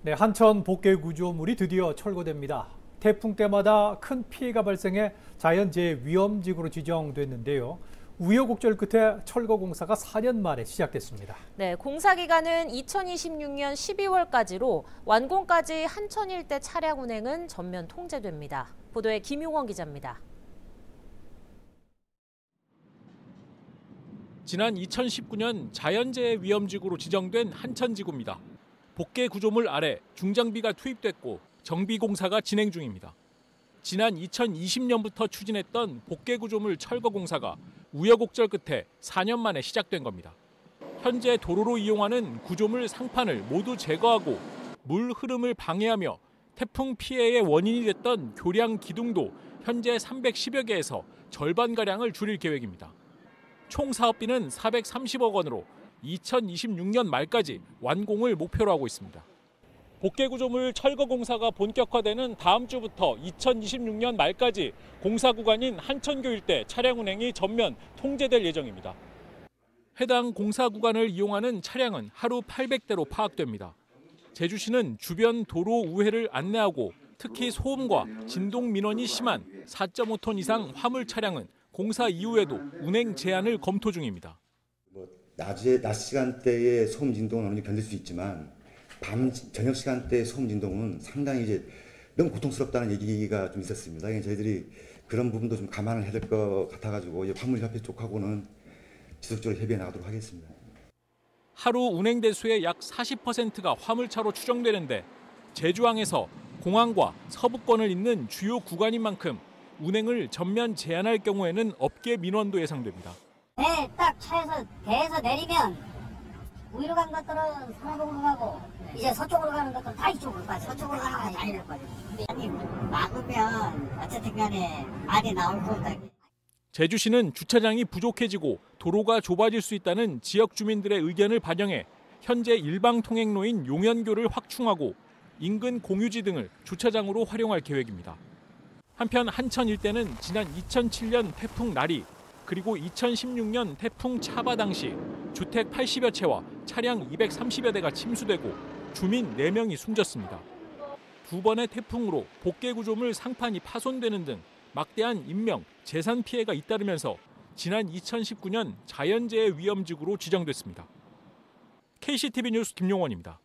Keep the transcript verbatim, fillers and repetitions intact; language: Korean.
네, 한천 복개 구조물이 드디어 철거됩니다. 태풍 때마다 큰 피해가 발생해 자연재해 위험지구로 지정됐는데요. 우여곡절 끝에 철거 공사가 사 년 만에 시작됐습니다. 네, 공사 기간은 이천이십육 년 십이월까지로 완공까지 한천 일대 차량 운행은 전면 통제됩니다. 보도에 김용원 기자입니다. 지난 이천십구 년 자연재해 위험지구로 지정된 한천지구입니다. 복개 구조물 아래 중장비가 투입됐고 정비 공사가 진행 중입니다. 지난 이천이십 년부터 추진했던 복개 구조물 철거 공사가 우여곡절 끝에 사 년 만에 시작된 겁니다. 현재 도로로 이용하는 구조물 상판을 모두 제거하고 물 흐름을 방해하며 태풍 피해의 원인이 됐던 교량 기둥도 현재 삼백십여 개에서 절반가량을 줄일 계획입니다. 총 사업비는 사백삼십억 원으로 이천이십육 년 말까지 완공을 목표로 하고 있습니다. 복개 구조물 철거 공사가 본격화되는 다음 주부터 이천이십육 년 말까지 공사 구간인 한천교 일대 차량 운행이 전면 통제될 예정입니다. 해당 공사 구간을 이용하는 차량은 하루 팔백 대로 파악됩니다. 제주시는 주변 도로 우회를 안내하고 특히 소음과 진동 민원이 심한 사 점 오 톤 이상 화물 차량은 공사 이후에도 운행 제한을 검토 중입니다. 뭐 낮에 낮 시간대의 소음 진동은 어느 정도 견딜 수 있지만 밤 저녁 시간대의 소음 진동은 상당히 이제 너무 고통스럽다는 얘기가 좀 있었습니다. 저희들이 그런 부분도 좀 감안을 해야 될 것 같아가지고 화물협회 쪽하고는 지속적으로 협의해 나가도록 하겠습니다. 하루 운행 대수의 약 사십 퍼센트가 화물차로 추정되는데 제주항에서 공항과 서부권을 잇는 주요 구간인 만큼 운행을 전면 제한할 경우에는 업계 민원도 예상됩니다. 배 딱 차에서 배에서 내리면 우위로 간 것들은 서쪽으로 가고 이제 서쪽으로 가는 것들은 다 이쪽으로 가요. 서쪽으로 가는 건 다 이럴 거예요. 아니 막으면 어쨌든 간에 말이 나올 거다. 제주시는 주차장이 부족해지고 도로가 좁아질 수 있다는 지역 주민들의 의견을 반영해 현재 일방 통행로인 용연교를 확충하고 인근 공유지 등을 주차장으로 활용할 계획입니다. 한편 한천 일대는 지난 이천칠 년 태풍 나리 그리고 이천십육 년 태풍 차바 당시 주택 팔십여 채와 차량 이백삼십여 대가 침수되고 주민 네 명이 숨졌습니다. 두 번의 태풍으로 복개 구조물 상판이 파손되는 등 막대한 인명, 재산 피해가 잇따르면서 지난 이천십구 년 자연재해 위험지구로 지정됐습니다. 케이씨티비 뉴스 김용원입니다.